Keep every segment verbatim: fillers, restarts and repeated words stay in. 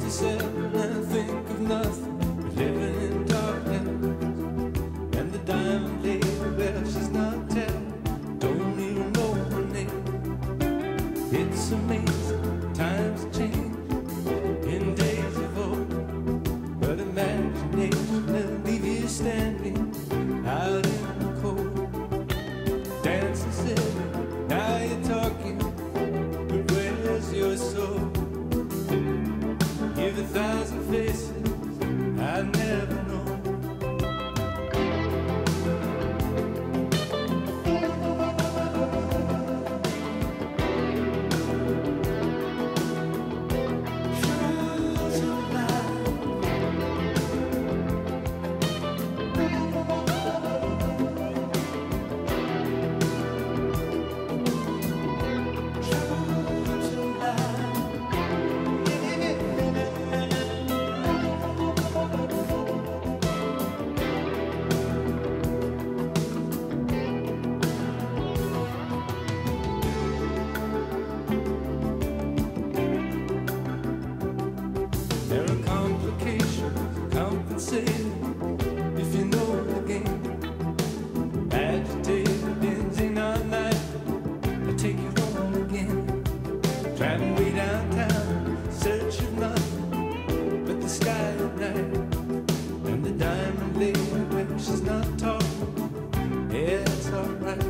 sixty-seven, I think of nothing but living in darkness. And the diamond lady, well, she's not telling, don't even know her name. It's amazing, times change in days of old, but imagination will leave you standing out in the cold. Dancing silly, now you're talking, but where's your soul? Give a thousand faces I never know. There are complications, compensated if you know the game. Agitated, benzene all night, I'll take you home again. Driving way downtown, search of nothing but the sky at night. And the diamond lady, well, she's not talking, yeah, it's alright.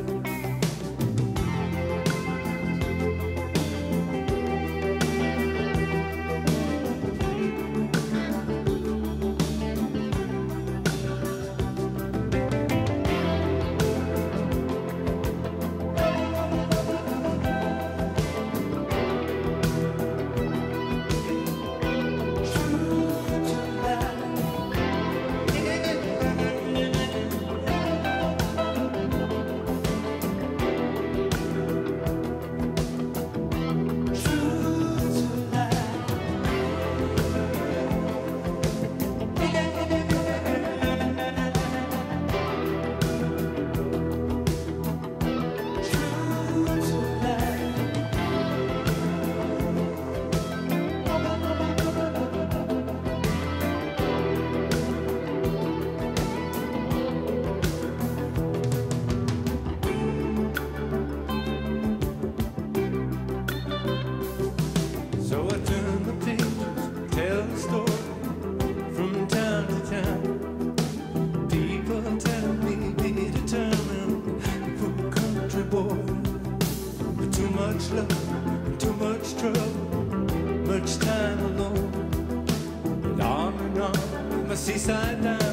So I turn the pages, tell the story from town to town. People tell me be determined, poor country boy, with too much love, too much trouble, much time alone. And on and on, my seaside down.